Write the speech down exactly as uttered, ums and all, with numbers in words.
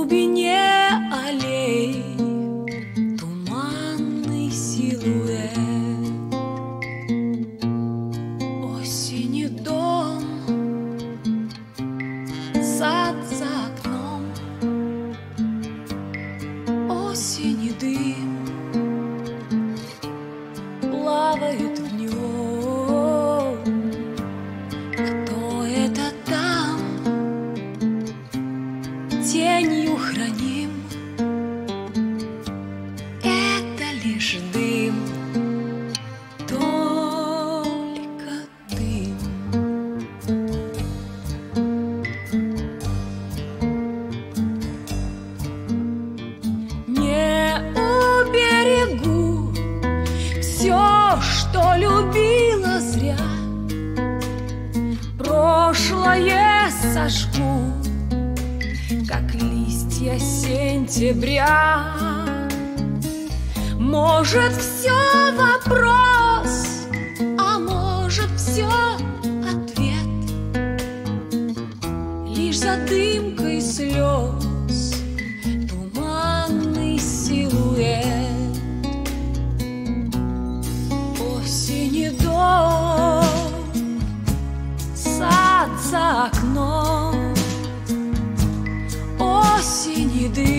глубине аллей туманный силуэт. Осенний дом, сад за окном, осенний дым плавает в нем. Кто это там? Тенью храним. Это лишь дым, только дым. Не уберегу все, что любила зря. Прошлое сожгу, как листья сентября. Может, все вопрос, а может, все ответ. Лишь за дымкой слез туманный силуэт. Осенний дом, сад за окном, осенний дым